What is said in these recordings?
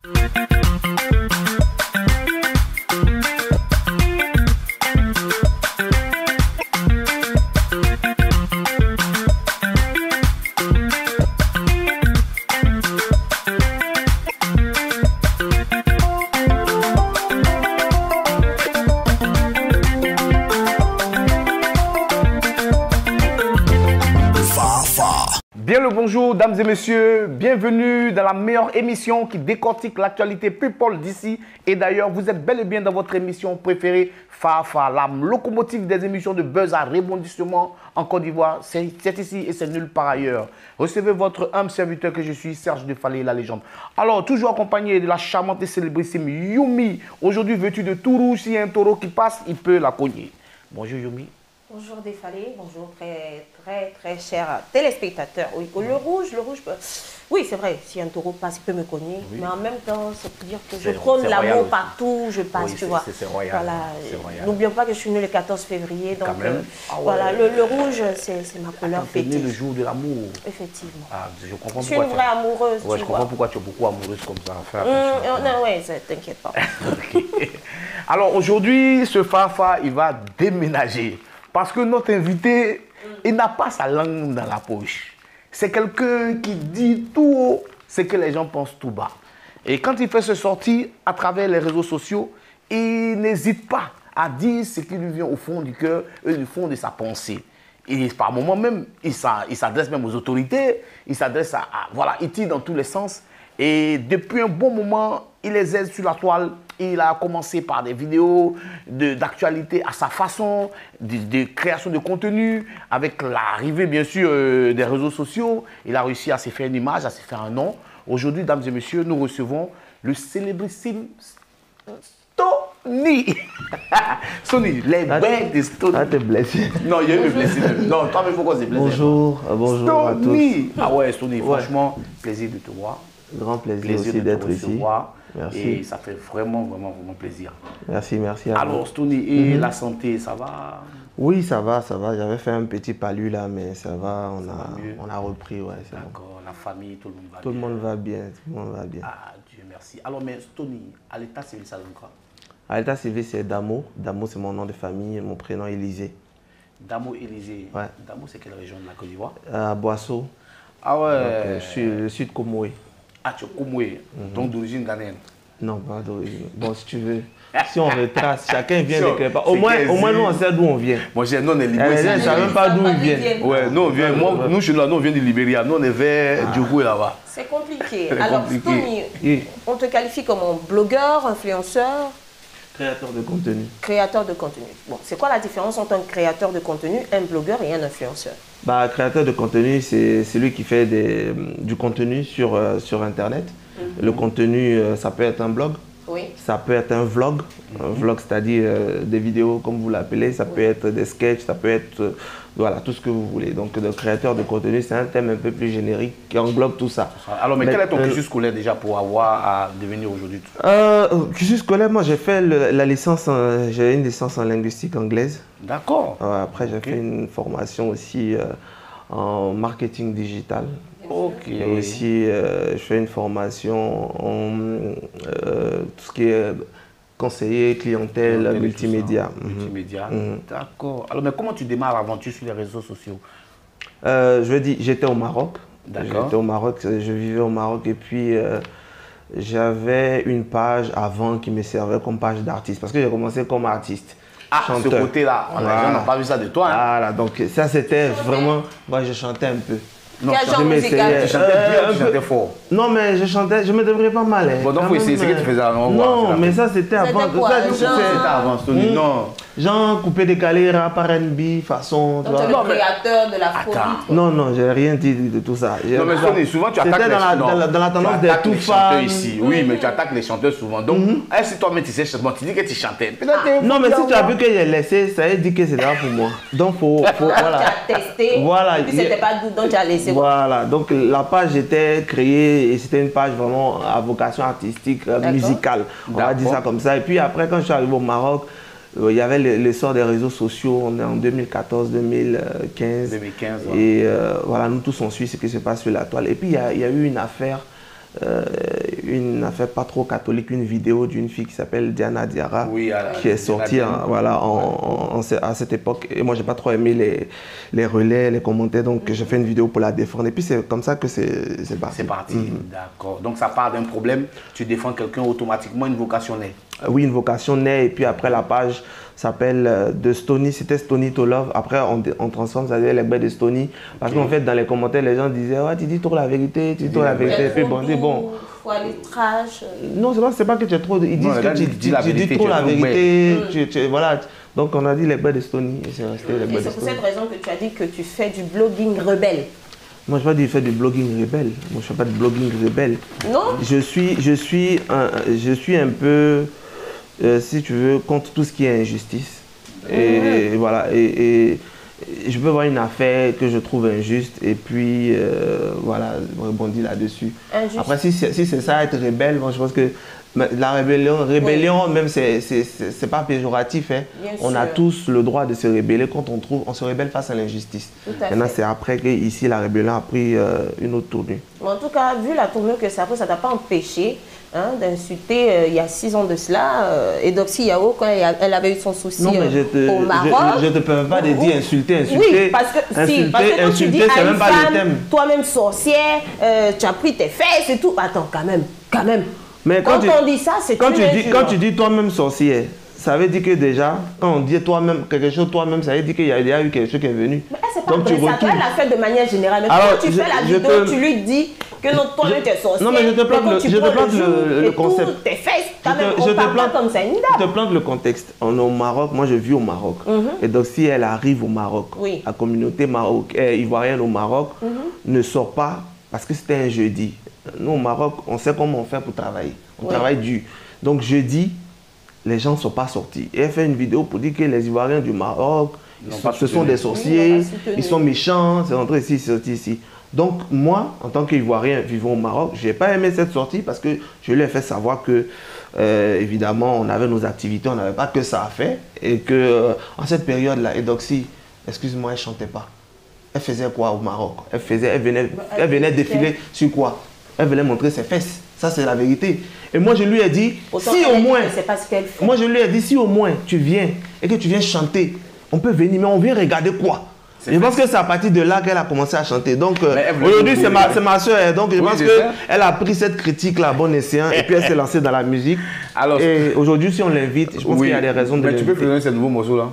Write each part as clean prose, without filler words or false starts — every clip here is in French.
Bien le bonjour, dames et messieurs, bienvenue dans la meilleure émission qui décortique l'actualité people d'ici et d'ailleurs. Vous êtes bel et bien dans votre émission préférée, Fafa, la locomotive des émissions de buzz à rebondissement en Côte d'Ivoire. C'est ici et c'est nulle part ailleurs. Recevez votre humble serviteur que je suis, Serge Defalé, la légende. Alors, toujours accompagné de la charmante et célébrissime Youmi. Aujourd'hui, vêtue de tout rouge, s'il y a un taureau qui passe, il peut la cogner. Bonjour Youmi. Bonjour Defalé, bonjour très chers téléspectateurs. Oui, le rouge, oui c'est vrai, si un taureau passe, il peut me cogner, oui. Mais en même temps, c'est pour dire que je prône l'amour partout où je passe, oui, tu vois. C'est royal. Voilà. N'oublions pas que je suis née le 14 février, donc voilà, le rouge, c'est ma couleur fétiche. Tu es née le jour de l'amour. Effectivement. Ah, je comprends pourquoi. Je suis une vraie amoureuse, ouais, je comprends pourquoi tu es beaucoup amoureuse comme ça. Non, ouais, t'inquiète pas. Okay. Alors aujourd'hui, ce Fafa, il va déménager. Parce que notre invité, il n'a pas sa langue dans la poche. C'est quelqu'un qui dit tout haut ce que les gens pensent tout bas. Et quand il fait se sortir à travers les réseaux sociaux, il n'hésite pas à dire ce qui lui vient au fond du cœur et au fond de sa pensée. Et par moments même, il s'adresse même aux autorités, il s'adresse voilà, il tire dans tous les sens. Et depuis un bon moment, il les aide sur la toile. Il a commencé par des vidéos d'actualité à sa façon, de création de contenu. Avec l'arrivée, bien sûr, des réseaux sociaux, il a réussi à se faire une image, à se faire un nom. Aujourd'hui, dames et messieurs, nous recevons le célébrissime Stony. Stony, les bêtes de Stony. Ah, t'es blessé. Non, il y a eu une blessure. Non, toi, mais pourquoi c'est blessé? Bonjour, bonjour à tous. Ah ouais, Stony, franchement, plaisir de te voir. Grand plaisir aussi d'être ici. Merci. Et ça fait vraiment plaisir. Merci à vous. Alors, Stony, et la santé, ça va? Oui, ça va. J'avais fait un petit palu là, mais ça va, on a repris. Ouais, d'accord, la famille, tout le monde va bien? Tout le monde va bien, tout le monde va bien. Ah, Dieu merci. Alors, mais Stony, à l'état civil, ça donne quoi? À l'état civil, c'est Damo. Damo, c'est mon nom de famille, mon prénom Élisée. Damo Élisée. Ouais. Damo, c'est quelle région de la Côte d'Ivoire? À Boisseau. Ah ouais. Je suis de Komoué. Ah, tu es Komoué, donc d'origine ghanéenne? Non, pas d'origine. Bon, si tu veux, si on retrace, chacun vient de quelque part. Au moins, nous, on sait d'où on vient. Moi, nous, on est libérés. Elle ne savent même pas d'où ils viennent. Ouais, nous, on vient. Nous, chez nous, on vient du Libéria. Nous, on est vers Djougou là-bas. C'est compliqué. Alors, Stony, on te qualifie comme un blogueur, influenceur? Créateur de contenu. Créateur de contenu. Bon, c'est quoi la différence entre un créateur de contenu, un blogueur et un influenceur? Bah, créateur de contenu, c'est celui qui fait du contenu sur Internet. Le contenu, ça peut être un blog, oui. Ça peut être un vlog. Un vlog, c'est-à-dire des vidéos, comme vous l'appelez. Ça peut être des sketchs, ça peut être voilà, tout ce que vous voulez. Donc, le créateur de contenu, c'est un thème un peu plus générique qui englobe tout ça. Alors, mais quel est ton cursus scolaire déjà pour avoir à devenir aujourd'hui? Cursus scolaire, moi, j'ai fait la licence, j'ai une licence en linguistique anglaise. D'accord. Après, j'ai fait une formation aussi en marketing digital. Ok. Et aussi, je fais une formation en tout ce qui est conseiller clientèle multimédia. Multimédia, d'accord. Alors, mais comment tu démarres l'aventure sur les réseaux sociaux? Je dis, j'étais au Maroc. D'accord. J'étais au Maroc, je vivais au Maroc et puis j'avais une page avant qui me servait comme page d'artiste parce que j'ai commencé comme artiste. Ah, chanteur. Ce côté-là, les gens n'ont pas vu ça de toi. Hein? Voilà, donc ça c'était vraiment, moi je chantais un peu. Non, quel genre musical? Tu chantais bien ou tu chantais fort? Non, mais je chantais, je me débrouillais pas mal. Bon, donc, oui, c'est ce que tu faisais avant. Non, mais ça, c'était avant. C'était avant, Stony. Non. Genre, coupé décalé, rap, R&B, façon. Donc, tu es le créateur de la folie. Non, j'ai rien dit de tout ça. Non, mais Stony, souvent, tu attaques dans la tendance des tout fans. Ici. Oui, mais tu attaques les chanteurs souvent. Donc, si toi-même tu sais chanter, tu dis que tu chantais. Non, mais si tu as vu que j'ai laissé, ça veut dire que c'est là pour moi. Donc, voilà. Tu as testé. Voilà. Et puis, c'était pas doux, donc tu as laissé. Voilà, donc la page était créée et c'était une page vraiment à vocation artistique, musicale. On va dire ça comme ça. Et puis après, quand je suis arrivé au Maroc, il y avait l'essor des réseaux sociaux. On est en 2014, 2015. 2015, ouais. Et voilà, nous tous on suit ce qui se passe sur la toile. Et puis il y a eu une affaire une affaire pas trop catholique, une vidéo d'une fille qui s'appelle Diana Diarra, qui est sortie à cette époque. Et moi, j'ai pas trop aimé les relais, les commentaires, donc j'ai fait une vidéo pour la défendre. Et puis c'est comme ça que c'est parti. C'est parti, d'accord. Donc ça part d'un problème, tu défends quelqu'un, automatiquement une vocation naît. Oui, une vocation naît, et puis après la page s'appelle de Stony, c'était Stony to Love. Après on transforme, ça devient les bêtes de Stony. Parce qu'en fait, dans les commentaires, les gens disaient ouais, tu dis trop la vérité, tu dis trop la vérité. Et puis bon, c'est bon. Non, c'est pas que tu es trop. Ils disent que tu dis trop la vérité. Voilà. Donc on a dit les bêtes de Stony. Et c'est resté les bêtes de Stony. C'est pour cette raison que tu as dit que tu fais du blogging rebelle. Moi, je ne vais pas dire faire du blogging rebelle. Moi, je ne fais pas de blogging rebelle. Non. Je suis un peu, si tu veux, contre tout ce qui est injustice. Et voilà. Et je peux voir une affaire que je trouve injuste et puis, voilà, rebondir là-dessus. Après, si c'est ça, être rebelle, moi, je pense que la rébellion même, c'est pas péjoratif. Hein. On a tous le droit de se rébeller quand on se rébelle face à l'injustice. Maintenant, c'est après que ici la rébellion a pris une autre tournure. En tout cas, vu la tournure que ça a pris, ça ne t'a pas empêché d'insulter il y a 6 ans de cela Eudoxie Yao quand elle avait eu son souci au Maroc. Je ne te permets pas de dire insulter. Oui, parce que quand tu dis à une femme, toi-même sorcière, tu as pris tes fesses et tout. Attends, quand même. Mais quand on dit ça, c'est quand tu dis toi-même sorcière, ça veut dire que déjà, quand on dit toi-même quelque chose, toi-même, ça veut dire qu'il y a eu quelque chose qui est venu. Mais c'est pas vrai, ça, toi, elle l'a fait de manière générale. Mais quand tu fais la vidéo, tu lui dis que toi-même, tu es sorcière. Non, mais je te plante le concept. Tes fesses, quand même, on parle pas comme ça, une dame. Je te plante le contexte. On est au Maroc, moi je vis au Maroc. Et donc si elle arrive au Maroc, la communauté ivoirienne au Maroc ne sort pas parce que c'était un jeudi. Nous, au Maroc, on sait comment on fait pour travailler. On travaille dur. Donc, jeudi, les gens ne sont pas sortis. Et elle fait une vidéo pour dire que les Ivoiriens du Maroc, ce sont des sorciers, ils sont méchants, c'est rentré ici, c'est sorti ici. Donc, moi, en tant qu'Ivoirien vivant au Maroc, je n'ai pas aimé cette sortie parce que je lui ai fait savoir que, évidemment, on avait nos activités, on n'avait pas que ça à faire. Et que, en cette période-là, Eudoxie, excuse-moi, elle ne chantait pas. Elle faisait quoi au Maroc? Elle venait défiler sur quoi? Elle venait montrer ses fesses. Ça, c'est la vérité. Et moi, je lui ai dit, si au moins, moi, je lui ai dit, si au moins tu viens et que tu viens chanter, on peut venir, mais on vient regarder quoi? Je pense que c'est à partir de là qu'elle a commencé à chanter. Donc, aujourd'hui, c'est ma soeur. Donc, je pense qu'elle a pris cette critique-là, bon escient, et puis elle s'est lancée dans la musique. Alors, et aujourd'hui, si on l'invite, je pense qu'il y a des raisons de l'inviter. Mais tu peux présenter ce nouveau morceau-là?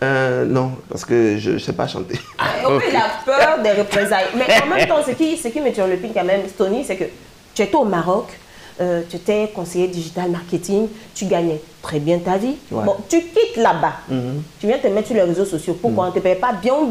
Non, parce que je ne sais pas chanter. Il a peur des représailles. Mais en même temps, ce qui me tient le pin quand même, Stony, c'est que tu étais au Maroc, tu étais conseiller digital marketing, tu gagnais très bien ta vie. Bon, tu quittes là-bas, tu viens te mettre sur les réseaux sociaux. Pourquoi on ne te paye pas bien?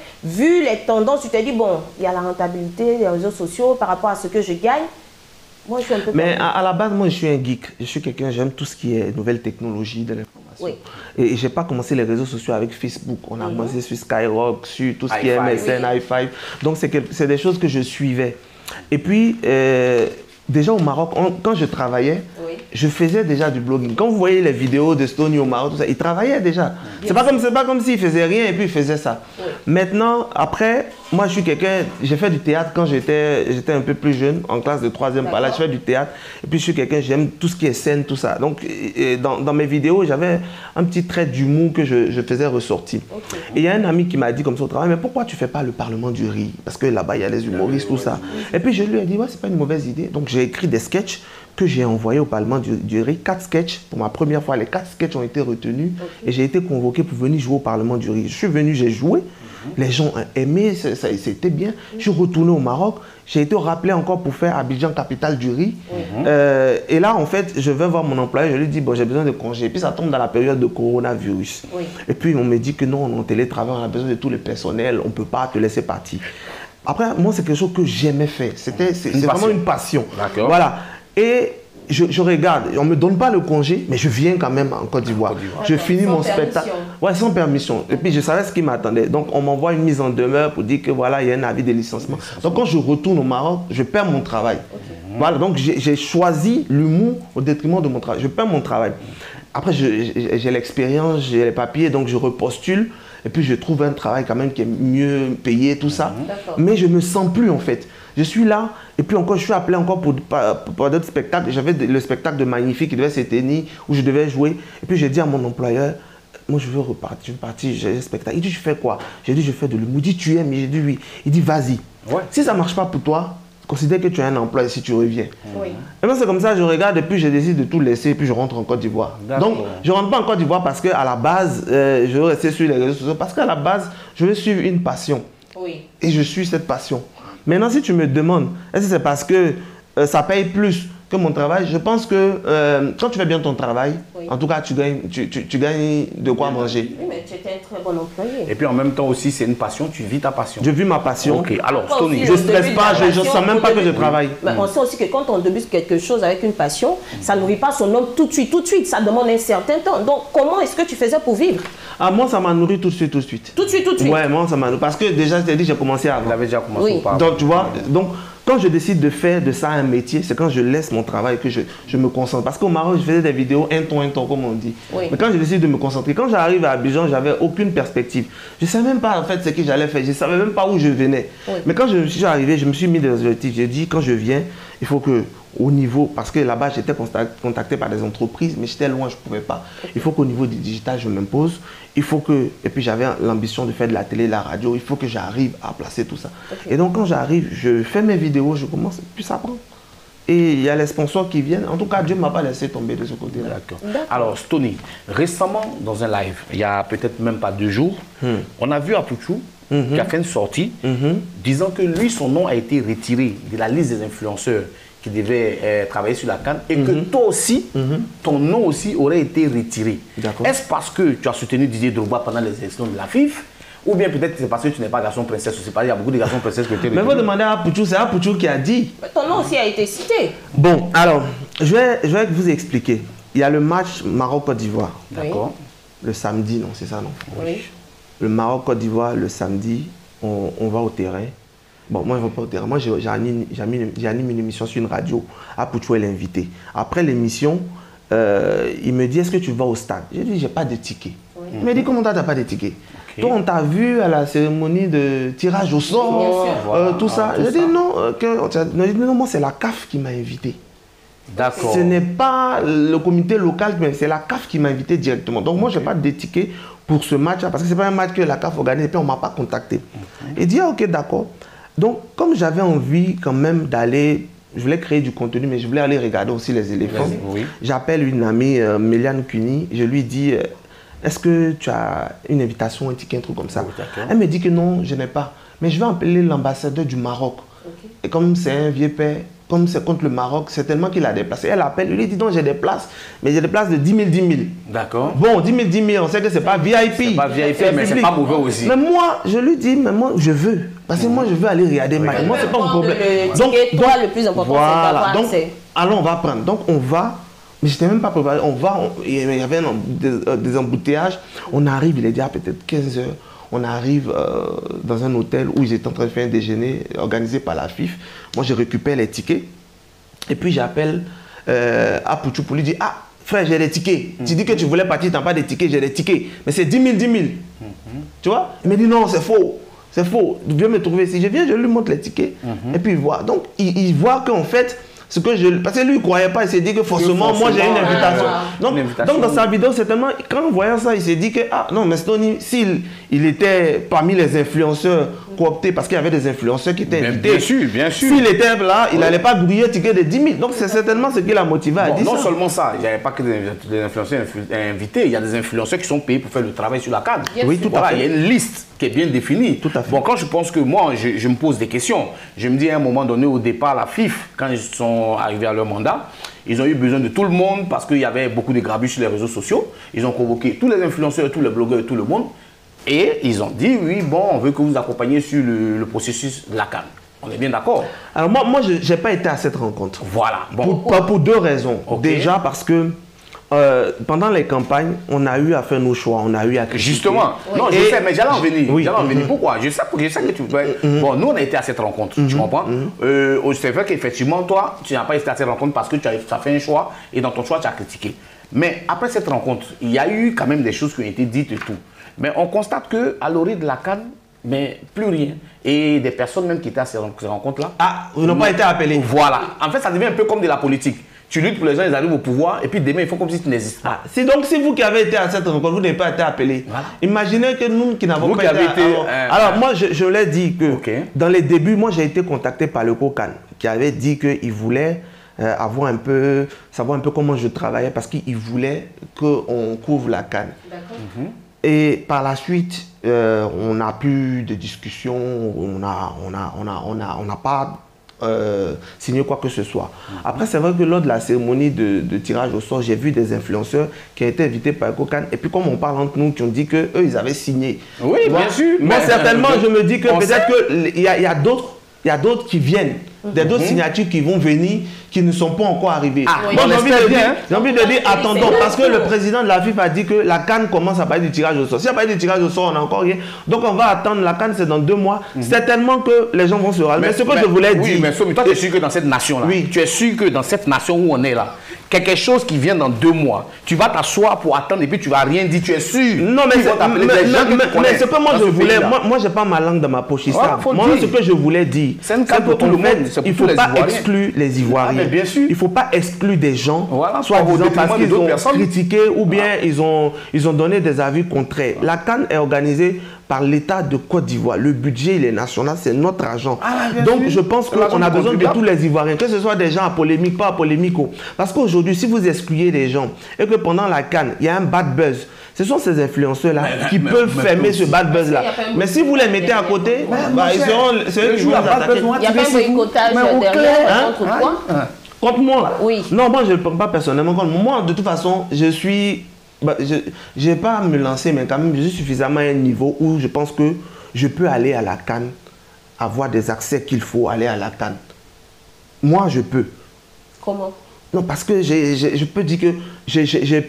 Vu les tendances, tu t'es dit, bon, il y a la rentabilité des réseaux sociaux par rapport à ce que je gagne. Moi, je suis un peu... Mais à la base, moi, je suis un geek. Je suis quelqu'un, j'aime tout ce qui est nouvelles technologies, de l'information. Et je n'ai pas commencé les réseaux sociaux avec Facebook. On a commencé sur Skyrock, sur tout ce qui est MSN, i5. Donc, c'est des choses que je suivais. Et puis, déjà au Maroc, quand je travaillais, je faisais déjà du blogging. Quand vous voyez les vidéos de Stony au Maroc, tout ça, il travaillait déjà. C'est pas comme s'il faisait rien et puis il faisait ça. Maintenant, après, moi je suis quelqu'un, j'ai fait du théâtre quand j'étais un peu plus jeune, en classe de 3e par là, je fais du théâtre. Et puis je suis quelqu'un, j'aime tout ce qui est scène, tout ça. Donc dans mes vidéos, j'avais un petit trait d'humour que je faisais ressortir. Et il y a un ami qui m'a dit comme ça au travail, mais pourquoi tu fais pas le Parlement du Riz? Parce que là-bas, il y a les humoristes, tout ça. Et puis je lui ai dit, ouais, c'est pas une mauvaise idée. Donc j'ai écrit des sketchs que j'ai envoyés au Parlement du Riz. 4 sketchs. Pour ma première fois, les 4 sketchs ont été retenus. Et j'ai été convoqué pour venir jouer au Parlement du Riz. Je suis venu, j'ai joué. Les gens ont aimé, c'était bien. Je suis retourné au Maroc. J'ai été rappelé encore pour faire Abidjan, capitale du riz. Et là, en fait, je vais voir mon employeur. Je lui dis, bon, j'ai besoin de congé. Et puis, ça tombe dans la période de coronavirus. Et puis, on me dit que non, on est en télétravail, on a besoin de tout le personnel. On ne peut pas te laisser partir. Après, moi, c'est quelque chose que j'aimais faire. C'est vraiment une passion. Voilà. Et je regarde, on ne me donne pas le congé, mais je viens quand même en Côte d'Ivoire. Je finis mon spectacle. Ouais, sans permission. Et puis je savais ce qui m'attendait. Donc on m'envoie une mise en demeure pour dire que voilà, il y a un avis de licenciement. Donc quand je retourne au Maroc, je perds mon travail. Voilà, donc j'ai choisi l'humour au détriment de mon travail. Je perds mon travail. Après, j'ai l'expérience, j'ai les papiers, donc je repostule. Et puis je trouve un travail quand même qui est mieux payé, tout ça. Mais je ne me sens plus en fait. Je suis là, et puis encore, je suis appelé encore pour d'autres spectacles. J'avais le spectacle de Magnifique qui devait se tenir, où je devais jouer. Et puis j'ai dit à mon employeur, moi je veux repartir, j'ai un spectacle. Il dit, je fais quoi? J'ai dit, je fais de l'humour. Il dit, tu aimes? J'ai dit, oui. Il dit, vas-y. Ouais. Si ça ne marche pas pour toi, considère que tu as un emploi et si tu reviens. Oui. Et moi c'est comme ça, je regarde et puis je décide de tout laisser et puis je rentre en Côte d'Ivoire. Donc je ne rentre pas en Côte d'Ivoire parce qu'à la base, je veux rester sur les réseaux sociaux parce qu'à la base, je veux suivre une passion. Oui. Et je suis cette passion. Maintenant, si tu me demandes, est-ce que c'est parce que ça paye plus que mon travail? Je pense que quand tu fais bien ton travail, oui. En tout cas, tu gagnes de quoi manger. Oui, mais tu étais un très bon employé. Et puis en même temps aussi, c'est une passion, tu vis ta passion. Je vis ma passion. Ok, alors Stony, je ne stresse pas, je ne sens même pas que je travaille. Mais on sait aussi que quand on débute quelque chose avec une passion, ça ne nourrit pas son homme tout de suite. Ça demande un certain temps. Donc, comment est-ce que tu faisais pour vivre? Ah, moi, ça m'a nourri tout de suite. Tout de suite? Ouais, moi, ça m'a nourri. Parce que déjà, je t'ai dit, j'ai commencé avant. Vous avez déjà commencé par. Donc, tu vois, quand je décide de faire de ça un métier, c'est quand je laisse mon travail que je me concentre. Parce qu'au Maroc, je faisais des vidéos un ton, comme on dit. Oui. Mais quand je décide de me concentrer, quand j'arrive à Abidjan, je n'avais aucune perspective. Je ne savais même pas en fait ce que j'allais faire. Je ne savais même pas où je venais. Oui. Mais quand je suis arrivé, je me suis mis des objectifs. J'ai dit, quand je viens, il faut que au niveau, parce que là-bas, j'étais contacté par des entreprises, mais j'étais loin, je ne pouvais pas. Il faut qu'au niveau du digital, je m'impose. Il faut que, et puis j'avais l'ambition de faire de la télé, de la radio, il faut que j'arrive à placer tout ça. Okay. Et donc quand j'arrive, je fais mes vidéos, je commence, puis ça prend. Et il y a les sponsors qui viennent. En tout cas, Dieu ne m'a pas laissé tomber de ce côté-là. D'accord. Alors, Stony, récemment, dans un live, il y a peut-être même pas 2 jours, on a vu Apouchou qui a fait une sortie disant que lui, son nom a été retiré de la liste des influenceurs qui devaient travailler sur la CAN et que toi aussi, ton nom aussi aurait été retiré. Est-ce parce que tu as soutenu Didier Drogba pendant les élections de la FIF? Ou bien peut-être c'est parce que tu n'es pas garçon princesse. C'est pas, il y a beaucoup de garçons princesses qui ont été retirés. Mais vous demandez à Apouchou, c'est Apouchou qui a dit. Mais ton nom aussi a été cité. Bon, alors, je vais vous expliquer. Il y a le match Maroc-Côte d'Ivoire. D'accord. Le samedi, non, c'est ça, non? Oui. Le Maroc-Côte d'Ivoire, le samedi, on va au terrain. Bon, moi, je ne vais pas au terrain. Moi, j'anime une émission sur une radio. Apouchou est l'invité. Après l'émission, il me dit, est-ce que tu vas au stade? J'ai dit, je n'ai pas de ticket. Oui. Il m'a dit, comment tu n'as pas de ticket? Okay. Toi, on t'a vu à la cérémonie de tirage au sort, tout ça. J'ai dit, non, moi, c'est la CAF qui m'a invité. D'accord. Ce n'est pas le comité local, mais c'est la CAF qui m'a invité directement. Donc, moi, je n'ai pas de ticket pour ce match-là, parce que ce n'est pas un match que la CAF organise, et puis on ne m'a pas contacté. Il dit, ok, d'accord. Donc, comme j'avais envie quand même d'aller, je voulais créer du contenu, mais je voulais aller regarder aussi les éléphants. Oui. J'appelle une amie, Méliane Cuny, je lui dis, est-ce que tu as une invitation, un ticket, un truc comme ça? Oui, elle me dit que non, je n'ai pas. Mais je vais appeler l'ambassadeur du Maroc. Okay. Et comme c'est un vieux père, comme c'est contre le Maroc, c'est tellement qu'il a des places. Et elle appelle, il lui dit non, j'ai des places, mais j'ai des places de 10 000, 10 000. D'accord. Bon, 10 000, 10 000, on sait que c'est pas VIP. C'est pas VIP, mais c'est pas mauvais aussi. Mais moi, je lui dis, mais moi, je veux. Parce que moi, je veux aller regarder match. Moi, c'est pas mon problème. Donc, toi, le plus important, voilà. C'est d'avoir accès. Alors, on va prendre. Donc, on va. Mais je n'étais même pas préparé. On va, il y avait des embouteillages. On arrive, il est déjà peut-être 15 heures. On arrive dans un hôtel où ils étaient en train de faire un déjeuner organisé par la FIF. Moi, je récupère les tickets. Et puis, j'appelle Apouchou pour lui dire, ah, frère, j'ai des tickets. Tu dis que tu voulais partir, tu n'as pas de tickets, j'ai des tickets. Mais c'est 10 000, 10 000. Tu vois? Il me dit, non, c'est faux. C'est faux. Viens me trouver ici. Je viens, je lui montre les tickets. Et puis, il voit. Donc, il voit qu'en fait, ce que je... Parce que lui, il ne croyait pas, il s'est dit que forcément, moi, j'ai une invitation. Donc, dans sa vidéo, c'est tellement... Quand on voyait ça, il s'est dit que, ah, non, mais Stony, s'il était parmi les influenceurs cooptés, parce qu'il y avait des influenceurs qui étaient invités. Bien sûr, bien sûr. S'il était là, il n'allait pas griller un ticket de 10 000. Donc, c'est certainement ce qui l'a motivé à dire ça. Non seulement ça, il n'y avait pas que des influenceurs invités, il y a des influenceurs qui sont payés pour faire le travail sur la cadre. Oui, tout à fait. Il y a une liste qui est bien définie. Tout à fait. Bon, quand je pense que moi, je me pose des questions, je me dis à un moment donné, au départ, la FIF, quand ils sont arrivés à leur mandat, ils ont eu besoin de tout le monde parce qu'il y avait beaucoup de grabuge sur les réseaux sociaux. Ils ont convoqué tous les influenceurs, tous les blogueurs et tout le monde. Et ils ont dit, oui, bon, on veut que vous accompagniez sur le processus de la CAN. On est bien d'accord? Alors moi je n'ai pas été à cette rencontre. Voilà. Bon. Pour 2 raisons. Okay. Déjà parce que pendant les campagnes, on a eu à faire nos choix, on a eu à critiquer. Justement. Oui. Non, je sais, mais j'allais en venir. Oui. J'allais en venir. Pourquoi? Je sais que tu... Bon, nous, on a été à cette rencontre, tu comprends? C'est vrai qu'effectivement, toi, tu n'as pas été à cette rencontre parce que tu as fait un choix et dans ton choix, tu as critiqué. Mais après cette rencontre, il y a eu quand même des choses qui ont été dites et tout. Mais on constate qu'à l'orée de la CAN, mais plus rien. Et des personnes même qui étaient à ces rencontres-là. Ah, ils n'ont pas été appelés. Voilà. En fait, ça devient un peu comme de la politique. Tu luttes pour les gens, ils arrivent au pouvoir, et puis demain, ils font comme si tu n'existes pas. Donc, si vous qui avez été à cette rencontre, vous n'avez pas été appelé, voilà. Imaginez que nous qui n'avons pas été... Alors, moi, je l'ai dit que dans les débuts, moi, j'ai été contacté par le COCAN, qui avait dit qu'il voulait savoir un peu comment je travaillais, parce qu'il voulait qu'on couvre la CAN. D'accord. Et par la suite, on n'a plus de discussion, on n'a pas... signer quoi que ce soit. Après, c'est vrai que lors de la cérémonie de tirage au sort, j'ai vu des influenceurs qui ont été invités par COCAN. Et puis, comme on parle entre nous, qui ont dit qu'eux, ils avaient signé. Oui, bien sûr. Moi, certainement, je me dis que peut-être qu'il y a d'autres qui viennent. D'autres signatures qui vont venir, qui ne sont pas encore arrivées. Moi, j'ai envie de dire, attendons, parce que le président de la FIFA a dit que la CAN commence à parler du tirage au sort. Si il n'y a pas du tirage au sort, on n'a encore rien. Donc, on va attendre. La CAN, c'est dans 2 mois. Certainement que les gens vont se rallier. Mais ce que je voulais dire... Oui, mais toi, tu es sûr que dans cette nation-là, tu es sûr que dans cette nation où on est là, quelque chose qui vient dans 2 mois, tu vas t'asseoir pour attendre et puis tu ne vas rien dire, tu es sûr. Non, mais ce que moi je voulais, moi je n'ai pas ma langue dans ma poche. Moi, ce que je voulais dire, c'est que tout le monde, il ne faut pas exclure les Ivoiriens. Il ne faut pas exclure des gens, soit disant parce qu'ils ont critiqué ou bien ils ont donné des avis contraires. La CAN est organisée par l'État de Côte d'Ivoire. Le budget, il est national, c'est notre argent. Donc, je pense qu'on a besoin de tous les Ivoiriens, que ce soit des gens à polémique, pas à polémique. Parce qu'aujourd'hui, si vous excluez des gens et que pendant la CAN, il y a un bad buzz, ce sont ces influenceurs-là qui peuvent fermer ce bad buzz-là. Mais si vous les mettez à côté, ils seront ceux qui vont attaquer. Il n'y a pas un boycottage derrière contre toi? Contre moi? Oui. Non, moi, je ne le prends pas personnellement contre moi. Moi, de toute façon, je suis... je n'ai pas à me lancer, mais quand même, je suis suffisamment à un niveau où je pense que je peux aller à la CAN, avoir des accès qu'il faut aller à la CAN. Moi, je peux. Comment? Non, parce que je peux dire que j'ai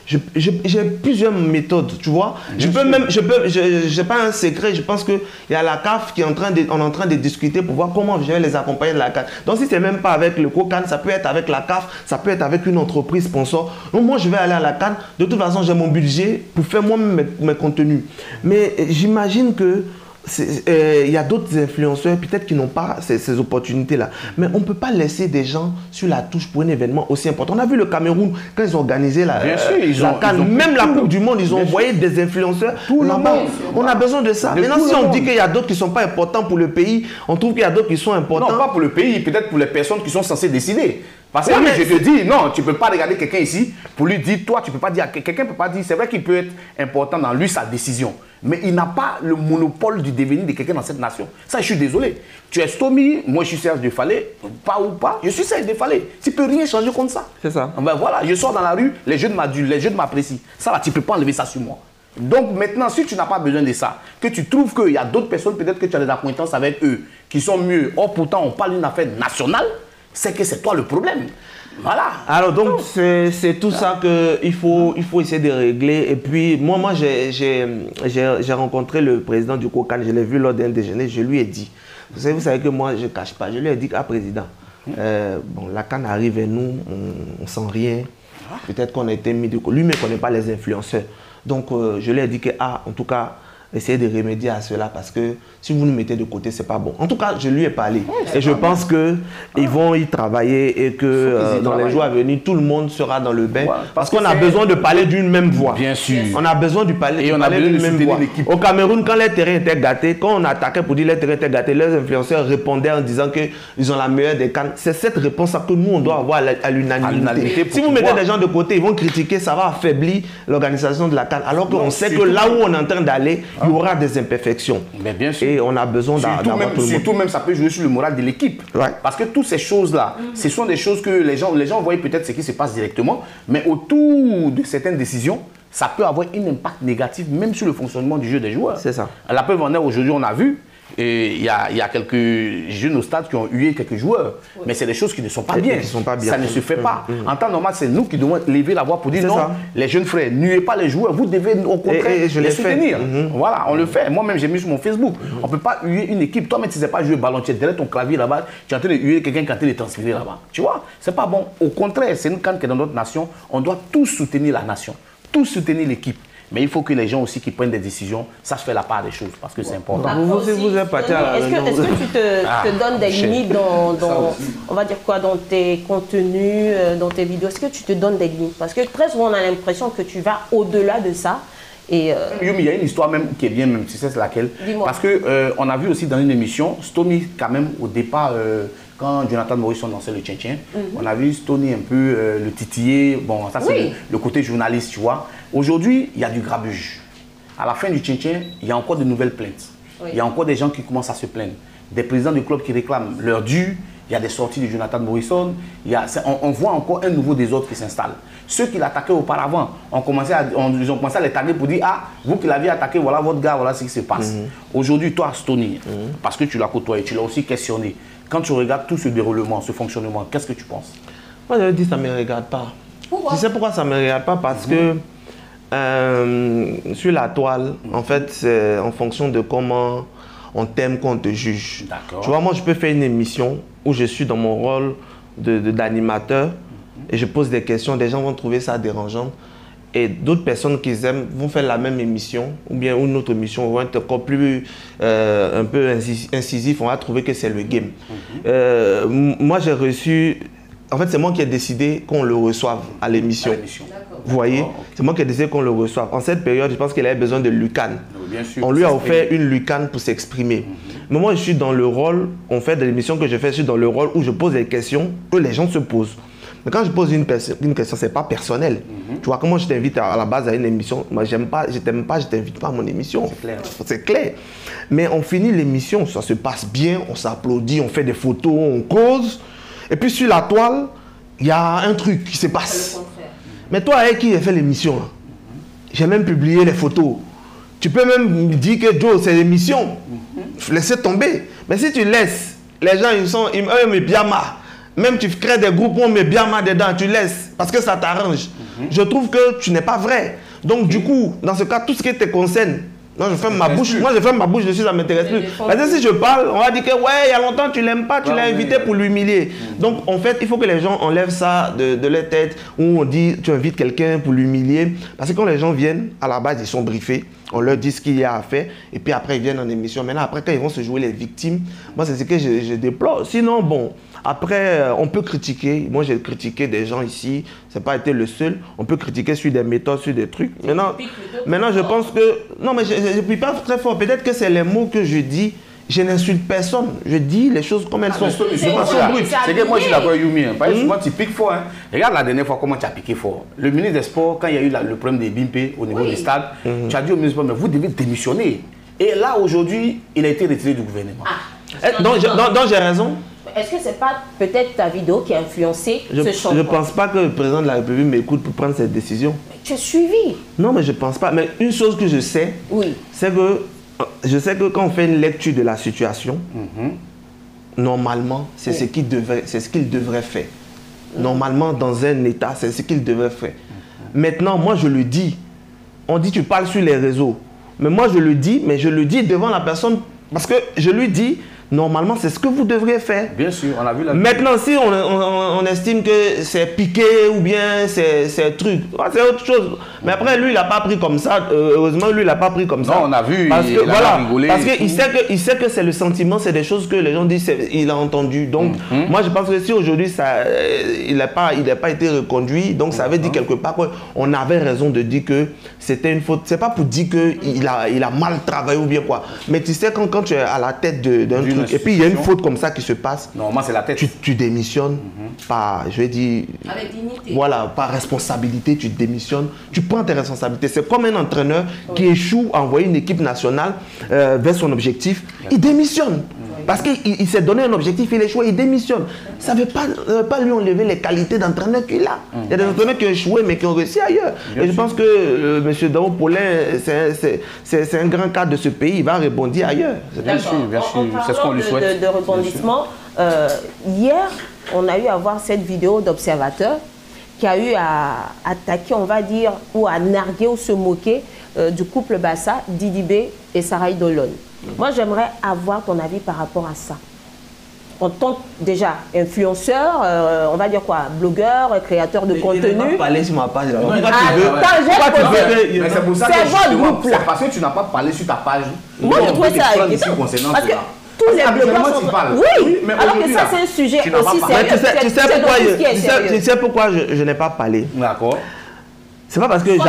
plusieurs méthodes, tu vois. Je n'ai pas un secret, je pense qu'il y a la CAF qui est en train de discuter pour voir comment je vais les accompagner de la CAN. Donc si ce n'est même pas avec le COCAN, ça peut être avec la CAF, ça peut être avec une entreprise sponsor. Donc moi je vais aller à la CAN, de toute façon j'ai mon budget pour faire moi-même mes contenus. Mais j'imagine que il y a d'autres influenceurs peut-être qui n'ont pas ces opportunités-là. Mais on ne peut pas laisser des gens sur la touche pour un événement aussi important. On a vu le Cameroun, quand ils ont organisé la CAN, même la Coupe du Monde, ils ont envoyé des influenceurs. On a besoin de ça. Maintenant, si on dit qu'il y a d'autres qui ne sont pas importants pour le pays, on trouve qu'il y a d'autres qui sont importants. Non, pas pour le pays, peut-être pour les personnes qui sont censées décider. Parce que je te dis, non, tu ne peux pas regarder quelqu'un ici pour lui dire, toi, tu ne peux pas dire, quelqu'un ne peut pas dire, c'est vrai qu'il peut être important dans lui, sa décision. Mais il n'a pas le monopole du devenir de quelqu'un dans cette nation. Ça, je suis désolé. Tu es Stomy, moi je suis Serge Defalé, pas ou pas, je suis Serge Defalé. Tu ne peux rien changer comme ça. C'est ça. Ben voilà, je sors dans la rue, les jeunes m'adulent, les jeunes m'apprécient. Ça, là, tu ne peux pas enlever ça sur moi. Donc maintenant, si tu n'as pas besoin de ça, que tu trouves qu'il y a d'autres personnes, peut-être que tu as des acquaintances avec eux, qui sont mieux, or pourtant on parle d'une affaire nationale, c'est que c'est toi le problème. Voilà. Alors donc c'est tout ça qu'il faut essayer de régler. Et puis moi j'ai rencontré le président du COCAN, je l'ai vu lors d'un déjeuner, je lui ai dit, vous savez que moi je ne cache pas, je lui ai dit, président, bon, la CAN arrive et nous, on ne sent rien. Peut-être qu'on a été mis de côté. Lui ne connaît pas les influenceurs. Donc je lui ai dit que, en tout cas, essayez de remédier à cela parce que si vous nous mettez de côté, c'est pas bon. En tout cas, je lui ai parlé et je pense qu'ils vont y travailler et que dans les jours à venir, tout le monde sera dans le bain parce qu'on a besoin de parler d'une même voix. Bien sûr. On a besoin de parler d'une même voix. Au Cameroun, quand les terrains étaient gâtés, quand on attaquait pour dire les terrains étaient gâtés, les influenceurs répondaient en disant qu'ils ont la meilleure des cannes. C'est cette réponse que nous, on doit avoir à l'unanimité. Si vous mettez des gens de côté, ils vont critiquer, ça va affaiblir l'organisation de la CAN. Alors qu'on sait que là où on est en train d'aller, il y aura des imperfections. Mais bien sûr. Et on a besoin d'avoir tout le monde. Surtout même, ça peut jouer sur le moral de l'équipe. Parce que toutes ces choses-là, ce sont des choses que les gens voient peut-être ce qui se passe directement, mais autour de certaines décisions, ça peut avoir un impact négatif même sur le fonctionnement du jeu des joueurs. C'est ça. À la preuve en est, aujourd'hui, on a vu, il y a quelques jeunes au stade qui ont hué quelques joueurs. Oui. Mais c'est des choses qui ne sont pas bien. Ça ne se fait pas. En temps normal, c'est nous qui devons lever la voix pour dire non, les jeunes frères, nuez pas les joueurs, vous devez au contraire les soutenir. Voilà, on le fait. Moi-même, j'ai mis sur mon Facebook. On ne peut pas huer une équipe. Toi-même, tu ne sais pas jouer ballon, tu es derrière ton clavier là-bas, tu es en train de huer quelqu'un qui est en train de transférer là-bas. Tu vois, c'est pas bon. Au contraire, c'est une CAN qui est dans notre nation. On doit tous soutenir la nation, tous soutenir l'équipe. Mais il faut que les gens aussi qui prennent des décisions sachent faire la part des choses parce que c'est important. Vous êtes parti à la Est-ce que tu te donnes des limites on va dire quoi, dans tes contenus, dans tes vidéos? Est-ce que tu te donnes des limites? Parce que très souvent, on a l'impression que tu vas au-delà de ça. Et Yumi, il y a une histoire même qui est bien, même si c'est laquelle. Parce que on a vu aussi dans une émission, Stony, quand même, au départ, quand Jonathan Morrison lançait le Tchén-Tchén, on a vu Stony un peu le titiller. Bon, ça c'est le côté journaliste, tu vois. Aujourd'hui, il y a du grabuge. À la fin du Tchén-Tchén, il y a encore de nouvelles plaintes. Il y a encore des gens qui commencent à se plaindre. Des présidents de clubs qui réclament leur dû. Il y a des sorties de Jonathan Morrison. On voit encore un nouveau désordre qui s'installe. Ceux qui l'attaquaient auparavant, ils ont commencé à les taguer pour dire « Ah, vous qui l'aviez attaqué, voilà votre gars, voilà ce qui se passe. Aujourd'hui, toi, Stony, parce que tu l'as côtoyé, tu l'as aussi questionné. Quand tu regardes tout ce déroulement, ce fonctionnement, qu'est-ce que tu penses? Moi, je dis ça ne me regarde pas. Pourquoi? Tu sais pourquoi ça ne me regarde pas? Parce que sur la toile, en fait, c'est en fonction de comment on t'aime qu'on te juge. Tu vois, moi, je peux faire une émission où je suis dans mon rôle d'animateur et je pose des questions. Des gens vont trouver ça dérangeant. Et d'autres personnes qui aiment vont faire la même émission ou bien une autre émission, vont être encore plus un peu incisifs. On va trouver que c'est le game. Moi, j'ai reçu... En fait, c'est moi qui ai décidé qu'on le reçoive à l'émission. Vous voyez, c'est moi qui ai décidé qu'on le reçoive. En cette période, je pense qu'il avait besoin de Lucan. On lui a offert une Lucan pour s'exprimer. Mais moi, je suis dans le rôle, en fait, de l'émission que je fais, je suis dans le rôle où je pose des questions que les gens se posent. Mais quand je pose une question, ce n'est pas personnel. Tu vois, comment je t'invite à la base à une émission, moi, je t'aime pas, je t'invite pas à mon émission. C'est clair. Mais on finit l'émission, ça se passe bien, on s'applaudit, on fait des photos, on cause. Et puis sur la toile, il y a un truc qui se passe. Mais toi, avec qui j'ai fait l'émission, j'ai même publié les photos. Tu peux même me dire que Joe, c'est l'émission. Laissez tomber. Mais si tu laisses, les gens, ils me biama. Même tu crées des groupes où on met biama dedans, tu laisses. Parce que ça t'arrange. Je trouve que tu n'es pas vrai. Donc du coup, dans ce cas, tout ce qui te concerne, moi je ferme ma bouche. Moi je ferme ma bouche dessus, ça ne m'intéresse plus. Parce que si je parle, on va dire que ouais, il y a longtemps tu l'aimes pas, tu l'as invité pour l'humilier. Donc en fait, il faut que les gens enlèvent ça de leur tête où on dit tu invites quelqu'un pour l'humilier. Parce que quand les gens viennent, à la base ils sont briefés, on leur dit ce qu'il y a à faire et puis après ils viennent en émission. Maintenant après quand ils vont se jouer les victimes, moi c'est ce que je déplore. Sinon bon, après on peut critiquer. Moi j'ai critiqué des gens ici, c'est pas été le seul. On peut critiquer sur des méthodes, sur des trucs. Maintenant je pense que non mais je ne puis pas très fort. Peut-être que c'est les mots que je dis. Je n'insulte personne. Je dis les choses comme elles sont. C'est que moi je suis d'accord avec Yumi. Par exemple, tu piques fort. Regarde la dernière fois comment tu as piqué fort. Le ministre des Sports, quand il y a eu le problème des BIMP au niveau des stades, tu as dit au ministre des Sports, mais vous devez démissionner. Et là aujourd'hui, il a été retiré du gouvernement. Donc j'ai raison. Est-ce que c'est pas peut-être ta vidéo qui a influencé ce changement? Je ne pense pas que le président de la République m'écoute pour prendre cette décision. Mais tu as suivi? Non, mais je ne pense pas. Mais une chose que je sais, c'est que je sais que quand on fait une lecture de la situation, normalement, c'est ce qu'il devrait faire. Normalement, dans un État, c'est ce qu'il devrait faire. Maintenant, moi, je le dis. On dit tu parles sur les réseaux. Mais moi, je le dis, mais je le dis devant la personne parce que je lui dis... Normalement, c'est ce que vous devriez faire. Bien sûr, on a vu la... Maintenant, si on estime que c'est piqué ou bien c'est truc, c'est autre chose. Mais après, lui, il n'a pas pris comme ça. Heureusement, lui, il n'a pas pris comme ça. Non, on a vu, parce que, il a rigolé. Parce qu'il sait que c'est le sentiment, c'est des choses que les gens disent, il a entendu. Donc, moi, je pense que si aujourd'hui, il n'a pas été reconduit, donc ça veut dire quelque part qu'on avait raison de dire que c'était une faute. C'est pas pour dire qu'il a mal travaillé ou bien quoi. Mais tu sais, quand tu es à la tête d'un truc, et puis il y a une faute comme ça qui se passe. Normalement, c'est la tête. Tu démissionnes par, je vais dire, avec dignité. Voilà, par responsabilité, tu démissionnes, tu prends tes responsabilités. C'est comme un entraîneur qui échoue à envoyer une équipe nationale vers son objectif, il démissionne. Parce qu'il s'est donné un objectif, il échoue, il démissionne. Ça ne veut pas lui enlever les qualités d'entraîneur qu'il a. Il y a des entraîneurs qui ont échoué mais qui ont réussi ailleurs. Et je pense que M. Dao Paulin, c'est un grand cadre de ce pays, il va rebondir ailleurs. Bien sûr, c'est ce qu'on lui souhaite. De rebondissement, hier, on a eu à voir cette vidéo d'observateur qui a eu à attaquer, on va dire, ou à narguer ou se moquer du couple Bassa, Didi B et Sarah Dolone. Moi, j'aimerais avoir ton avis par rapport à ça. en tant que déjà influenceur, on va dire quoi, blogueur, créateur de contenu. Je n'ai pas parlé sur ma page. C'est pour ça que c'est parce que tu n'as pas parlé sur ta page. Moi, je trouve ça inquiétant. Parce que tous les blogueurs sont... Oui, mais alors que ça, c'est un sujet aussi sérieux. Tu sais pourquoi je n'ai pas parlé? D'accord. C'est pas parce que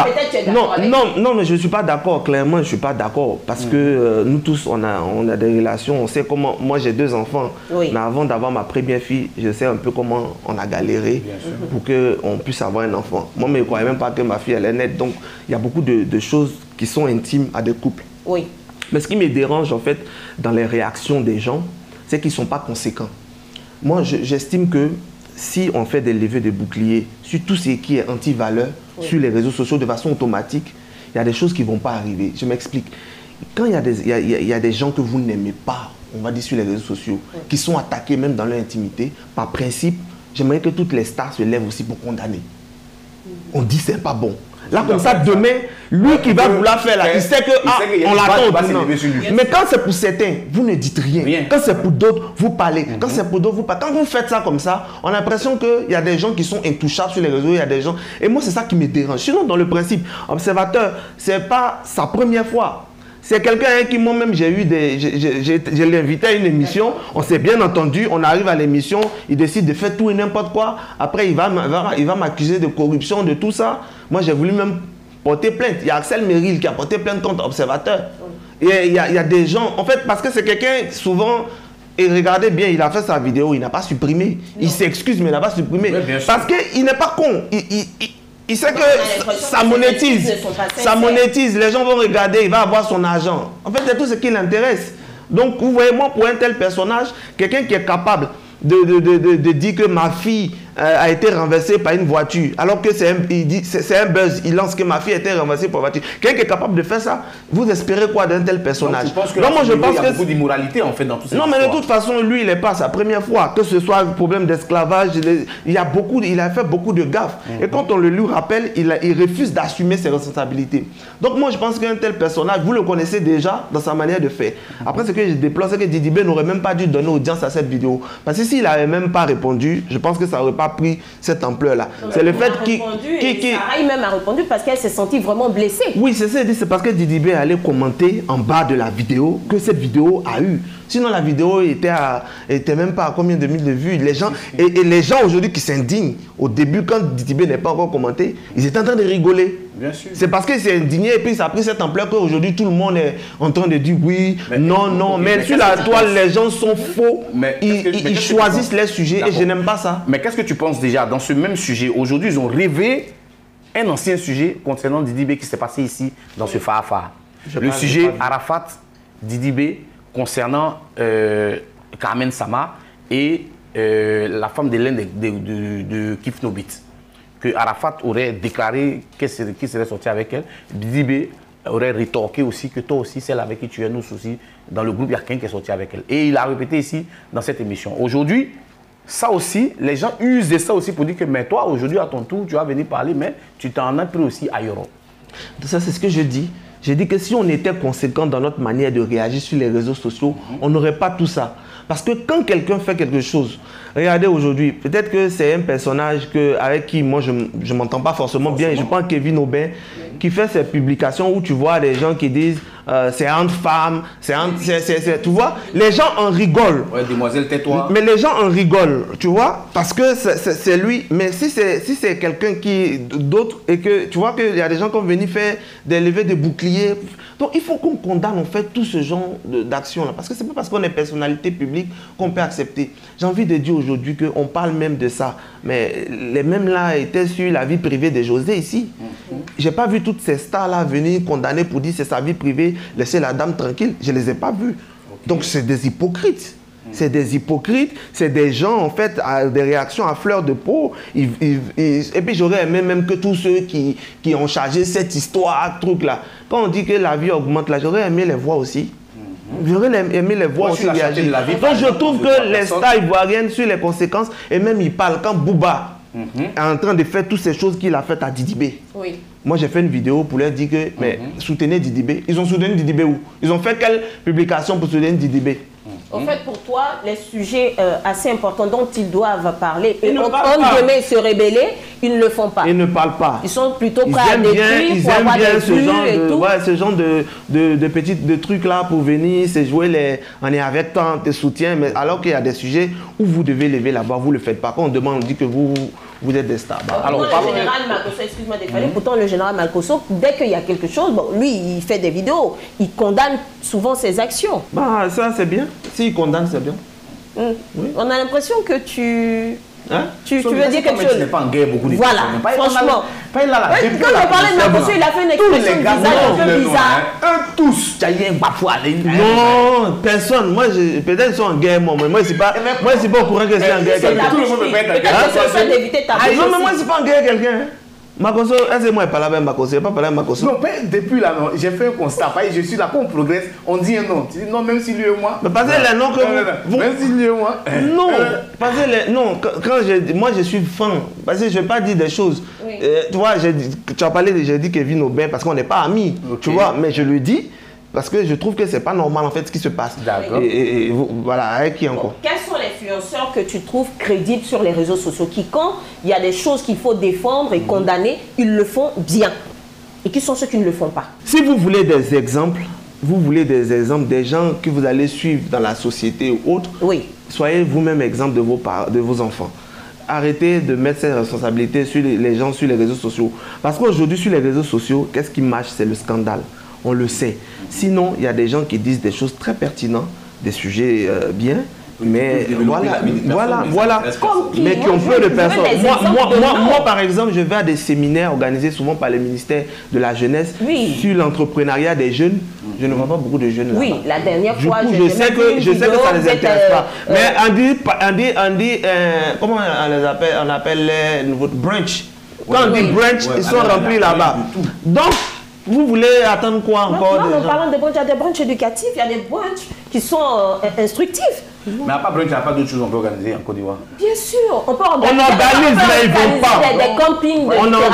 non, mais je ne suis pas d'accord, clairement, je ne suis pas d'accord. Parce que nous tous, on a des relations, on sait comment. Moi, j'ai 2 enfants, mais avant d'avoir ma première fille, je sais un peu comment on a galéré pour qu'on puisse avoir un enfant. Moi, je ne croyais même pas que ma fille, elle est nette. Donc, il y a beaucoup de choses qui sont intimes à des couples. Oui. Mais ce qui me dérange, en fait, dans les réactions des gens, c'est qu'ils ne sont pas conséquents. Moi, j'estime que si on fait des levées de boucliers sur tout ce qui est anti-valeur, sur les réseaux sociaux de façon automatique, il y a des choses qui ne vont pas arriver. Je m'explique. Quand il y a des gens que vous n'aimez pas, on va dire sur les réseaux sociaux, qui sont attaqués même dans leur intimité, par principe, j'aimerais que toutes les stars se lèvent aussi pour condamner. On dit c'est pas bon. Là, comme ça, demain, lui qui va vouloir faire là, il sait que on l'attend. Mais quand c'est pour certains, vous ne dites rien. Quand c'est pour d'autres, vous parlez. Quand c'est pour d'autres, vous parlez. Quand vous faites ça comme ça, on a l'impression qu'il y a des gens qui sont intouchables sur les réseaux. Il y a des gens. Et moi, c'est ça qui me dérange. Sinon, dans le principe, observateur, c'est pas sa première fois. C'est quelqu'un qui, moi-même, j'ai eu je l'ai invité à une émission, on s'est bien entendu, on arrive à l'émission, il décide de faire tout et n'importe quoi. Après, il va m'accuser de corruption, de tout ça. Moi, j'ai voulu même porter plainte. Il y a Axel Merrill qui a porté plainte contre Observateur. Et il y a des gens, en fait, parce que c'est quelqu'un, souvent, et regardez bien, il a fait sa vidéo, il n'a pas supprimé. Il s'excuse, mais il n'a pas supprimé. Parce qu'il n'est pas con. Il sait que ça monétise. Ça monétise. Les gens vont regarder, il va avoir son argent. En fait, c'est tout ce qui l'intéresse. Donc, vous voyez, moi, pour un tel personnage, quelqu'un qui est capable de dire que ma fille a été renversée par une voiture, alors que c'est un buzz, il lance que ma fille a été renversée par une voiture. Quelqu'un qui est capable de faire ça, vous espérez quoi d'un tel personnage? Donc, je pense qu'il y a beaucoup d'immoralité en fait dans tout ça. Non, mais de toute façon, lui, il n'est pas sa première fois. Que ce soit le problème d'esclavage, il a fait beaucoup de gaffes. Et quand on le lui rappelle, il refuse d'assumer ses responsabilités. Donc moi, je pense qu'un tel personnage, vous le connaissez déjà dans sa manière de faire. Après, ce que je déplore, c'est que Didibé n'aurait même pas dû donner audience à cette vidéo. Parce que s'il n'avait même pas répondu, je pense que ça n'aurait pas pris cette ampleur-là. C'est le fait qu'il... Sarah même a répondu parce qu'elle s'est sentie vraiment blessée. Oui, c'est parce que Didibé allait commenter en bas de la vidéo que cette vidéo a eu. Sinon, la vidéo était même pas à combien de milliers de vues. Les gens, et les gens aujourd'hui qui s'indignent, au début, quand Didibé n'est pas encore commenté, ils étaient en train de rigoler. C'est parce qu'il s'est indigné et puis ça a pris cette ampleur qu'aujourd'hui tout le monde est en train de dire oui, non. Mais sur la toile, les gens sont faux. Ils choisissent les sujets et je n'aime pas ça. Mais qu'est-ce que tu penses déjà dans ce même sujet? Aujourd'hui, ils ont rêvé un ancien sujet concernant Didibé qui s'est passé ici dans ce Fafa. Le sujet Arafat, Didibé concernant Carmen Sama et la femme d'Hélène de Kifnobit. Que Arafat aurait déclaré qu'il serait sorti avec elle. Didibé aurait rétorqué aussi que toi aussi, celle avec qui tu es, nous aussi, dans le groupe, il y a quelqu'un qui est sorti avec elle. Et il a répété ici dans cette émission. Aujourd'hui, ça aussi, les gens usent de ça aussi pour dire que mais toi, aujourd'hui, à ton tour, tu vas venir parler, mais tu t'en as pris aussi ailleurs. Ça, c'est ce que je dis. J'ai dit que si on était conséquent dans notre manière de réagir sur les réseaux sociaux, on n'aurait pas tout ça. Parce que quand quelqu'un fait quelque chose, regardez aujourd'hui, peut-être que c'est un personnage avec qui moi je ne m'entends pas forcément bien, et je prends Kevin Aubin, qui fait ces publications où tu vois des gens qui disent c'est entre femmes, tu vois, les gens en rigolent. Ouais, demoiselle, tais-toi. Mais les gens en rigolent, tu vois, parce que c'est lui. Mais si c'est quelqu'un d'autre et que tu vois qu'il y a des gens qui vont venir faire des levées de boucliers. Donc il faut qu'on condamne en fait tout ce genre d'action-là. Parce que c'est pas parce qu'on est personnalité publique qu'on peut accepter. J'ai envie de dire aujourd'hui qu'on parle même de ça. Mais les mêmes là étaient sur la vie privée de José ici. J'ai pas vu toutes ces stars-là venir condamner pour dire c'est sa vie privée, laisser la dame tranquille. Je les ai pas vus. Donc c'est des hypocrites. C'est des hypocrites, c'est des gens en fait à des réactions à fleur de peau. Et puis j'aurais aimé même que tous ceux qui ont chargé cette histoire, truc là, quand on dit que la vie augmente là, j'aurais aimé les voir aussi. J'aurais aimé les voir aussi réagir. Donc je trouve que les stars ivoiriennes sur les conséquences, et même ils parlent quand Booba est en train de faire toutes ces choses qu'il a faites à Didibé. Oui. Moi j'ai fait une vidéo pour leur dire que mais soutenez Didibé. Ils ont soutenu Didibé où? Ils ont fait quelle publication pour soutenir Didibé? En fait, pour toi, les sujets assez importants dont ils doivent parler, et entre demain se rebeller, ils ne le font pas. Ils ne parlent pas. Ils sont plutôt prêts à détruire pour avoir des vues et tout. Ouais, ce genre de petits trucs là pour venir, c'est jouer on est avec toi, on te soutient, mais alors qu'il y a des sujets où vous devez lever la voix, vous ne le faites pas. Quand on demande, on dit que vous êtes des stars. Alors, le général Makosso, excuse-moi d'effaler, pourtant le général Makosso, dès qu'il y a quelque chose, bon, lui, il fait des vidéos, il condamne souvent ses actions. Bah, ça, c'est bien. S'il condamne, c'est bien. Oui. On a l'impression que tu... Hein? Tu veux dire quelque chose? Tu n'es pas en guerre beaucoup de Voilà, franchement. Quand on parlait de Makosso, il a fait une expression un peu bizarre. Eux tous, tu as eu un bafoué. Non, personne. Moi, peut-être ils sont en guerre, moi je ne suis pas au courant que c'est en guerre quelqu'un. Tout le monde peut pas être en guerre. Peut-être que c'est d'éviter ta non, mais moi, je ne suis pas en guerre quelqu'un. Makosso, est-ce que moi je parle avec Makosso? Je n'ai pas parlé avec Makosso. Non, depuis là, j'ai fait un constat. Je suis là, quand on progresse, on dit un nom. Tu dis non, même si lui et moi. Mais parce que les noms que vous. Même si lui et moi. Non, parce que non, moi je suis franc. Parce que je ne vais pas dire des choses. Oui. Tu vois, tu as parlé, j'ai dit Kevin Aubin parce qu'on n'est pas amis. Okay. Tu vois, mais je le dis. Parce que je trouve que c'est pas normal en fait ce qui se passe. D'accord. Et voilà, avec qui encore? Quels sont les influenceurs que tu trouves crédibles sur les réseaux sociaux qui, quand il y a des choses qu'il faut défendre et condamner, ils le font bien? Et qui sont ceux qui ne le font pas? Si vous voulez des exemples, des gens que vous allez suivre dans la société ou autre, oui. Soyez vous-même exemple de vos enfants. Arrêtez de mettre ces responsabilités sur les gens sur les réseaux sociaux. Parce qu'aujourd'hui, sur les réseaux sociaux, qu'est-ce qui marche? C'est le scandale. On le sait. Sinon, il y a des gens qui disent des choses très pertinentes, des sujets bien, mais voilà. Mais qui ont peu de personnes. Moi, par exemple, je vais à des séminaires organisés souvent par le ministère de la Jeunesse sur l'entrepreneuriat des jeunes. Je ne vois pas beaucoup de jeunes là. Oui, la dernière fois, je sais que ça ne les intéresse pas. Mais on dit comment on les appelle? On appelle les nouveaux brunch. Quand on dit brunch, ils sont remplis là-bas. Donc, vous voulez attendre quoi encore? Non, parlant de brunch, il y a des brunchs éducatifs, il y a des brunchs qui sont instructifs. Mais à part brunch, il n'y a pas d'autres choses qu'on peut organiser en Côte d'Ivoire? Bien sûr, on peut organiser. On organise, mais ils ne vont pas. Des campings de on a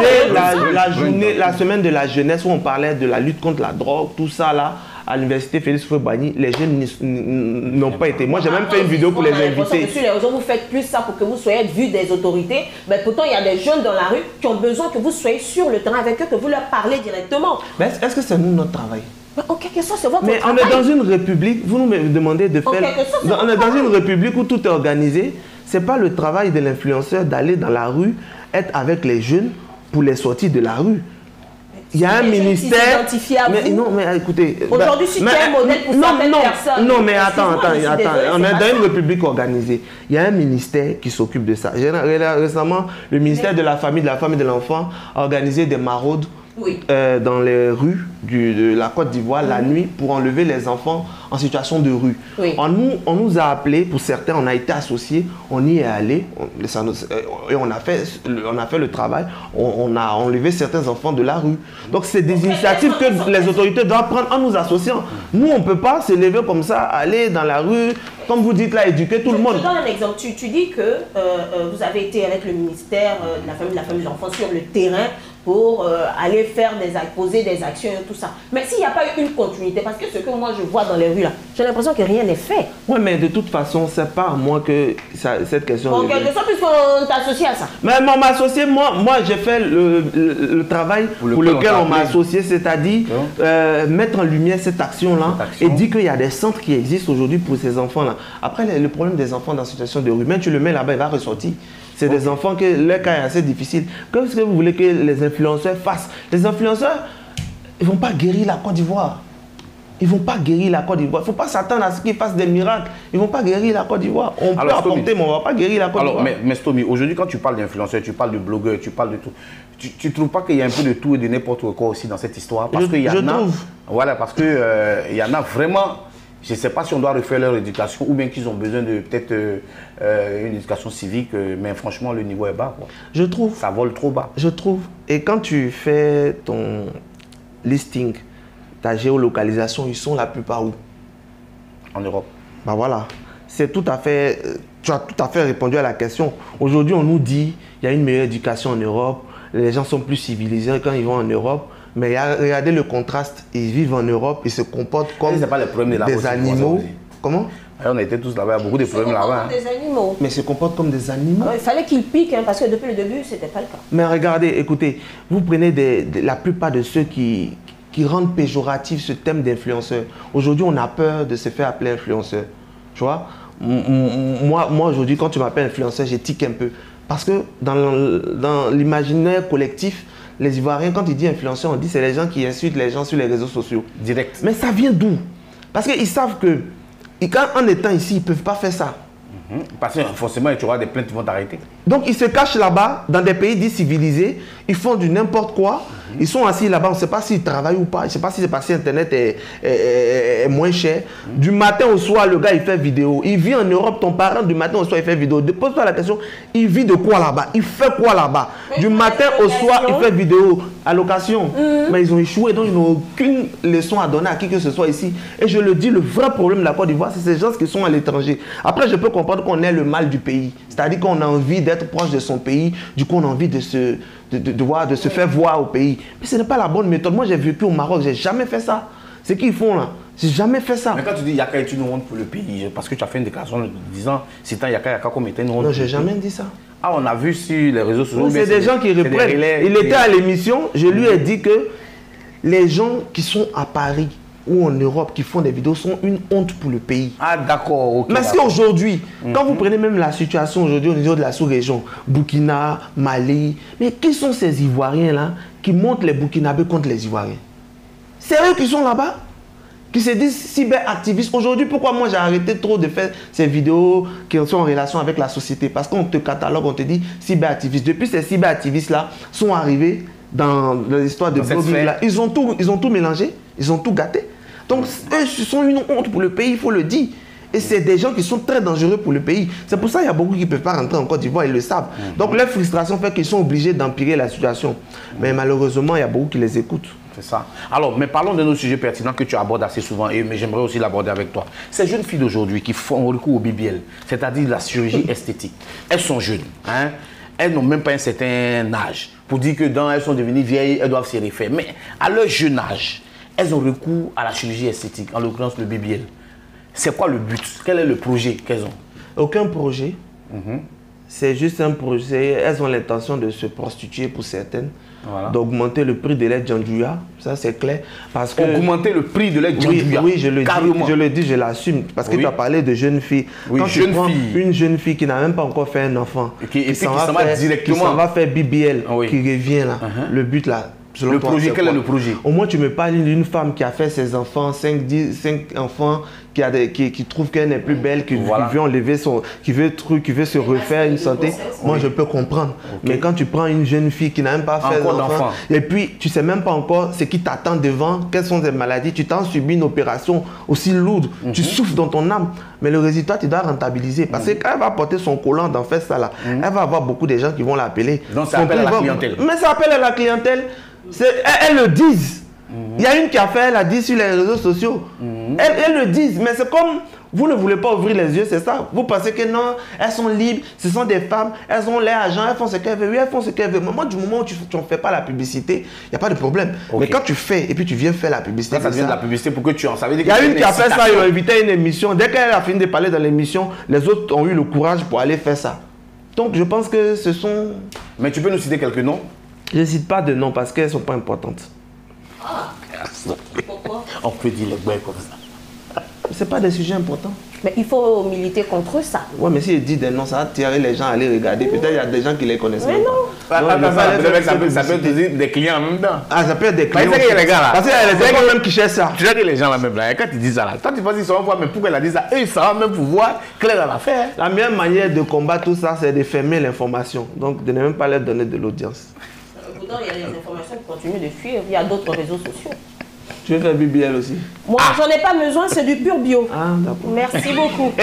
organisé la semaine de la jeunesse où on parlait de la lutte contre la drogue, tout ça là. À l'université Félix Houphouët-Boigny, les jeunes n'ont pas été. Moi, j'ai même fait une vidéo pour les inviter. Sur les réseaux, vous faites plus ça pour que vous soyez vus des autorités. Mais pourtant, il y a des jeunes dans la rue qui ont besoin que vous soyez sur le terrain avec eux, que vous leur parlez directement. Mais est-ce que c'est nous notre travail? En quelque sorte, c'est votre travail. Mais on est dans une république, vous nous demandez de faire... On est dans une république où tout est organisé. Ce n'est pas le travail de l'influenceur d'aller dans la rue, être avec les jeunes pour les sortir de la rue. Il y a un ministère. Non, mais écoutez. Aujourd'hui, si tu es un modèle pour certaines personnes. Non, mais attends. On est dans une république organisée. Il y a un ministère qui s'occupe de ça. Récemment, le ministère de la famille et de l'enfant a organisé des maraudes dans les rues de la Côte d'Ivoire la nuit pour enlever les enfants en situation de rue. Oui. On nous a appelés, pour certains, on a été associés, on y est allé et on a fait le travail, on a enlevé certains enfants de la rue. Donc c'est des initiatives que les autorités doivent prendre en nous associant. Nous, on ne peut pas se lever comme ça, aller dans la rue, comme vous dites là, éduquer tout le monde. Je donne un exemple. Tu dis que vous avez été avec le ministère de la famille, de l'enfant sur le terrain pour aller poser des actions et tout ça. Mais s'il n'y a pas eu une continuité, parce que ce que moi je vois dans les rues là, j'ai l'impression que rien n'est fait. Oui, mais de toute façon, c'est pas à moi que cette question... Bon, quelque chose puisqu'on t'associe à ça. Mais on m'a associé, moi j'ai fait le travail pour lequel on m'a associé, c'est-à-dire mettre en lumière cette action-là et dire qu'il y a des centres qui existent aujourd'hui pour ces enfants-là. Après, le problème des enfants dans la situation de rue, même tu le mets là-bas, il va ressortir. C'est des enfants que leur cas est assez difficile. Qu'est-ce que vous voulez que les influenceurs fassent? Les influenceurs, ils ne vont pas guérir la Côte d'Ivoire. Ils ne vont pas guérir la Côte d'Ivoire. Il ne faut pas s'attendre à ce qu'ils fassent des miracles. Ils ne vont pas guérir la Côte d'Ivoire. On peut apporter, mais on ne va pas guérir la Côte d'Ivoire. Mais Stomy, aujourd'hui, quand tu parles d'influenceurs, tu parles de blogueurs, tu parles de tout. Tu ne trouves pas qu'il y a un peu de tout et de n'importe quoi aussi dans cette histoire? Parce qu'il y en a. Voilà, parce qu'il y en a vraiment. Je ne sais pas si on doit refaire leur éducation ou bien qu'ils ont besoin de peut-être une éducation civique, mais franchement, le niveau est bas, quoi. Je trouve. Ça vole trop bas. Je trouve. Et quand tu fais ton listing, ta géolocalisation, ils sont la plupart où? En Europe. Ben voilà. C'est tout à fait... Tu as tout à fait répondu à la question. Aujourd'hui, on nous dit qu'il y a une meilleure éducation en Europe, les gens sont plus civilisés quand ils vont en Europe. Mais regardez le contraste, ils vivent en Europe, ils se comportent comme des animaux. Comment? On était tous là-bas, il y a beaucoup de problèmes là-bas. Des animaux. Mais ils se comportent comme des animaux. Il fallait qu'ils piquent, parce que depuis le début, ce n'était pas le cas. Mais regardez, écoutez, vous prenez la plupart de ceux qui rendent péjoratif ce thème d'influenceur. Aujourd'hui, on a peur de se faire appeler influenceur. Tu vois? Moi aujourd'hui, quand tu m'appelles influenceur, je tique un peu. Parce que dans l'imaginaire collectif, les Ivoiriens, quand ils disent influenceur, on dit c'est les gens qui insultent les gens sur les réseaux sociaux. Direct. Mais ça vient d'où? Parce qu'ils savent que, en étant ici, ils ne peuvent pas faire ça. Parce que forcément, tu auras des plaintes qui vont t'arrêter. Donc, ils se cachent là-bas, dans des pays dits civilisés. Ils font du n'importe quoi. Ils sont assis là-bas. On ne sait pas s'ils travaillent ou pas. Je ne sais pas si c'est parce que Internet est moins cher. Du matin au soir, le gars, il fait vidéo. Il vit en Europe. Ton parent, du matin au soir, il fait vidéo. Pose-toi la question, il vit de quoi là-bas? Il fait quoi là-bas? Du matin au soir, il fait vidéo à location. Mais ils ont échoué. Donc, ils n'ont aucune leçon à donner à qui que ce soit ici. Et je le dis, le vrai problème de la Côte d'Ivoire, c'est ces gens qui sont à l'étranger. Après, je peux comprendre qu'on ait le mal du pays. C'est-à-dire qu'on a envie d'être proche de son pays. Du coup, on a envie de se faire voir au pays. Mais ce n'est pas la bonne méthode. Moi, j'ai vécu au Maroc. Je n'ai jamais fait ça. C'est qu'ils font là. J'ai jamais fait ça. Mais quand tu dis Yaka est une honte pour le pays, parce que tu as fait une déclaration disant citant Yaka comme étant une honte. Non, j'ai jamais dit ça. Ah, on a vu sur les réseaux sociaux. C'est des gens qui reprennent. Il était à l'émission. Je lui ai dit que les gens qui sont à Paris ou en Europe qui font des vidéos sont une honte pour le pays. Ah d'accord, ok. Parce qu'aujourd'hui, quand vous prenez même la situation aujourd'hui au niveau de la sous-région, Burkina, Mali, mais qui sont ces Ivoiriens-là qui montent les Burkinabés contre les Ivoiriens? C'est eux qui sont là-bas, qui se disent cyberactivistes. Aujourd'hui, pourquoi moi j'ai arrêté trop de faire ces vidéos qui sont en relation avec la société? Parce qu'on te catalogue, on te dit cyberactivistes. Depuis ces cyberactivistes-là sont arrivés dans l'histoire de blogging là, ils ont tout mélangé, ils ont tout gâté. Donc, eux, ce sont une honte pour le pays, il faut le dire. Et c'est des gens qui sont très dangereux pour le pays. C'est pour ça qu'il y a beaucoup qui ne peuvent pas rentrer en Côte d'Ivoire, ils le savent. Donc, leur frustration fait qu'ils sont obligés d'empirer la situation. Mais malheureusement, il y a beaucoup qui les écoutent. C'est ça. Alors, mais parlons de nos sujets pertinents que tu abordes assez souvent, mais j'aimerais aussi l'aborder avec toi. Ces jeunes filles d'aujourd'hui qui font recours au BBL, c'est-à-dire la chirurgie esthétique, elles sont jeunes, hein? Elles n'ont même pas un certain âge pour dire que quand elles sont devenues vieilles, elles doivent se refaire. Mais à leur jeune âge, elles ont recours à la chirurgie esthétique, en l'occurrence le BBL. C'est quoi le but? Quel est le projet qu'elles ont? Aucun projet. C'est juste un projet. Elles ont l'intention de se prostituer pour certaines. Voilà. D'augmenter le prix de l'aide Djandouya, ça c'est clair. Parce que augmenter le prix de l'aide Djandouya. Oui, je le dis, je l'assume. Parce que tu as parlé de jeunes filles. Oui, quand tu prends une jeune fille qui n'a même pas encore fait un enfant, qui s'en va faire BBL, qui revient là, le but là. Le projet, quel est le projet? Au moins, tu me parles d'une femme qui a fait ses enfants, 5 enfants, qui trouve qu'elle n'est plus belle, qui veut enlever qui veut se refaire une santé. Moi, je peux comprendre. Mais quand tu prends une jeune fille qui n'a même pas fait d'enfant, et puis tu ne sais même pas encore ce qui t'attend devant, quelles sont les maladies, tu t'en subis une opération aussi lourde, tu souffres dans ton âme. Mais le résultat, tu dois rentabiliser. Parce que quand elle va porter son collant dans faire ça là, elle va avoir beaucoup de gens qui vont l'appeler. Donc ça appelle à la clientèle. Mais ça appelle à la clientèle. Elles le disent. Il y a une qui a fait, elle a dit sur les réseaux sociaux. Elles le disent, mais c'est comme vous ne voulez pas ouvrir les yeux, c'est ça. Vous pensez que non, elles sont libres, ce sont des femmes, elles ont leur argent, elles font ce qu'elles veulent. Oui, elles font ce qu'elles veulent. Moi, du moment où tu ne fais pas la publicité, il n'y a pas de problème. Mais quand tu fais et puis tu viens faire la publicité. Ça devient de la publicité pour que tu en saches. Il y a une qui a fait ça, ils ont invité une émission. Dès qu'elle a fini de parler dans l'émission, les autres ont eu le courage pour aller faire ça. Donc je pense que ce sont. Mais tu peux nous citer quelques noms? Je ne cite pas de noms parce qu'elles ne sont pas importantes. Ah, pourquoi? On peut dire les boys comme ça. Ce n'est pas des sujets importants. Mais il faut militer contre ça. Oui, mais si je dis des noms, ça va tirer les gens à aller regarder. Peut-être il y a des gens qui les connaissent. Mais non. Ça peut être des clients en même temps. Ah, ça peut être des clients. Parce qu'il y a des gens même qui cherchent ça. Tu sais que les gens là même là, quand ils disent ça là, toi tu penses qu'ils sauront voir, mais pourquoi elle a dit ça? Eux ils sauront même pouvoir clair dans l'affaire. La meilleure manière de combattre tout ça, c'est de fermer l'information. Donc de ne même pas leur donner de l'audience. Pourtant, il y a des informations qui continuent de fuir via d'autres réseaux sociaux. Tu veux faire BBL aussi? Moi, j'en ai pas besoin, c'est du pur bio. Ah, d'accord. Merci beaucoup.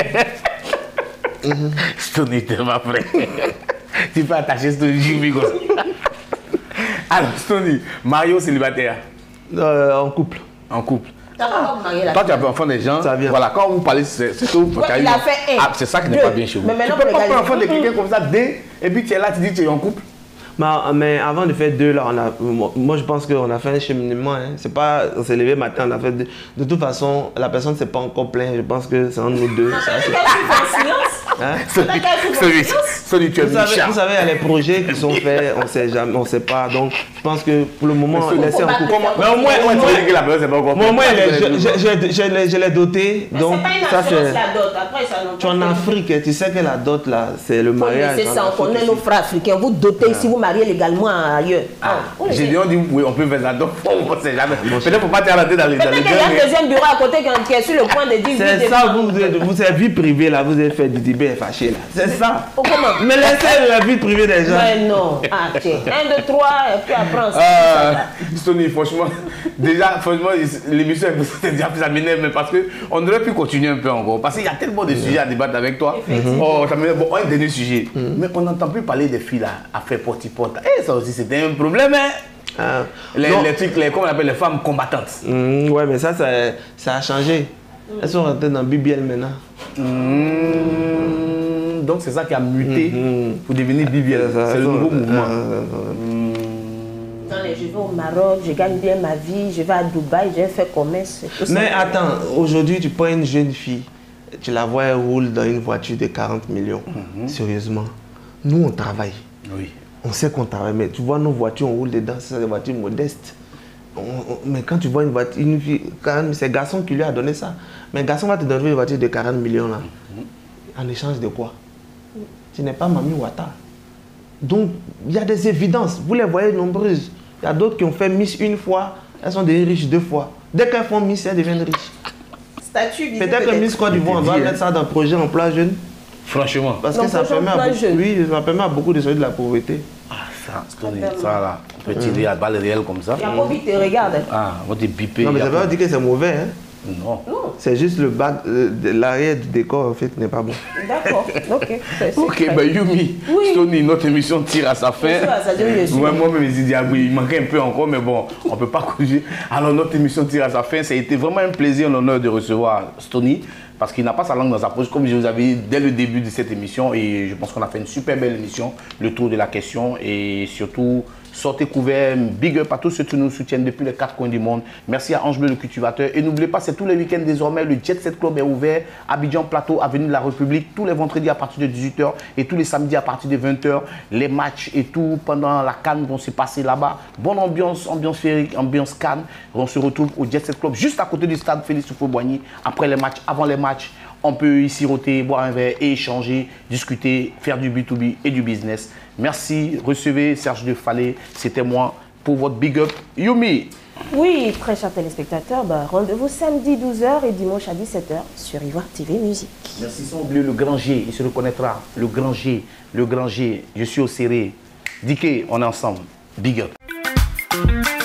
Stony, t'es ma frère. Tu peux attacher Stony, j'y comme ça. Alors, Stony, Mario célibataire? En couple. En couple. Toi, tu as fait enfant des gens. Ça vient. Voilà, quand vous parlez, c'est tout. Il a fait c'est ça qui n'est pas bien chez vous. Tu peux pas faire enfant de quelqu'un comme ça, et puis tu es là, tu dis que tu es en couple. Mais avant de faire 2, là, moi je pense qu'on a fait un cheminement. Hein. C'est pas, on s'est levé matin, on a fait 2. De toute façon, la personne ne s'est pas encore plainte. Je pense que c'est entre nous deux. Celui tu vous savez, il y a les projets qui sont faits, on ne sait jamais, on ne sait pas. Donc, je pense que pour le moment, laissez un coup. Mais au moins, je l'ai doté. Donc, ça c'est la dot. Après, ça tu es en Afrique, tu sais que la dot là, c'est le mariage. C'est ça, on connaît nos frères africains. Vous dotez si vous mariez légalement ailleurs. J'ai dit, oui, on peut faire la dot. On ne sait jamais. Peut-être qu'il ne faut pas t'arrêter dans les Peut-être qu'il y a un deuxième bureau à côté qui est sur le point de dire. C'est ça, vous êtes vie privée là, vous avez fait du débat fâché là. C'est ça. Comment? Mais laissez la vie privée des gens. Mais non. Ah, tiens. 1, 2, 3, et puis après on Stony, franchement, l'émission est déjà plus aménée, mais parce qu'on aurait pu continuer un peu encore. Parce qu'il y a tellement de sujets à débattre avec toi. Oh, ça me dit, bon, un dernier sujet. Mais on n'entend plus parler des filles là, à faire porte-porte. Et ça aussi, c'était un problème, hein? Les trucs, comment on appelle les femmes combattantes. Ouais, mais ça a changé. Elles sont rentrées dans BBL maintenant. Donc c'est ça qui a muté pour devenir BBL. C'est le nouveau mouvement. Je vais au Maroc, je gagne bien ma vie, je vais à Dubaï, je vais faire commerce. Mais attends, aujourd'hui tu prends une jeune fille, tu la vois, elle roule dans une voiture de 40 millions. Sérieusement, nous on travaille. Oui. On sait qu'on travaille, mais tu vois nos voitures, on roule dedans, c'est des voitures modestes. Mais quand tu vois une voiture, une fille, c'est le garçon qui lui a donné ça. Mais le garçon va te donner une voiture de 40 millions là. En échange de quoi? Tu n'es pas Mami Wata. Donc, il y a des évidences. Vous les voyez nombreuses. Il y a d'autres qui ont fait Miss une fois, elles sont devenues riches 2 fois. Dès qu'elles font Miss, elles deviennent riches. Peut-être que Miss Côte d'Ivoire, on doit mettre ça dans le projet emploi jeune. Franchement. Parce que ça permet à beaucoup de sortir de la pauvreté. Ah, ça là, on peut tirer à balles réelles comme ça. Il y a pas vite, te regarde. Ah, on va te biper. Non, mais ça veut pas dire que c'est mauvais, hein. Non. C'est juste le bas, l'arrière du décor en fait n'est pas bon. D'accord, ok. Ok, ben Yumi, Stony, notre émission tire à sa fin. Moi-même, il manquait un peu encore, mais bon, on ne peut pas corriger. Alors, notre émission tire à sa fin. Ça a été vraiment un plaisir, un honneur de recevoir Stony, parce qu'il n'a pas sa langue dans sa poche, comme je vous avais dit dès le début de cette émission. Et je pense qu'on a fait une super belle émission, le tour de la question, et surtout, sortez couverts, big up à tous ceux qui nous soutiennent depuis les 4 coins du monde. Merci à Ange Bleu le cultivateur. Et n'oubliez pas, c'est tous les week-ends désormais, le Jet Set Club est ouvert. Abidjan Plateau, avenue de la République, tous les vendredis à partir de 18h et tous les samedis à partir de 20h. Les matchs et tout pendant la CAN vont se passer là-bas. Bonne ambiance, ambiance féerique, ambiance CAN. On se retrouve au Jet Set Club, juste à côté du stade Félix Houphouët-Boigny. Après les matchs, avant les matchs, on peut y siroter, boire un verre et échanger, discuter, faire du B2B et du business. Merci, recevez Serge de Fallet, c'était moi pour votre big up. Yumi. Oui, très chers téléspectateurs, rendez-vous samedi 12h et dimanche à 17h sur Ivoire TV Musique. Merci, sans oublier le grand G, il se reconnaîtra, le grand G, je suis au serré. Diké, on est ensemble, big up.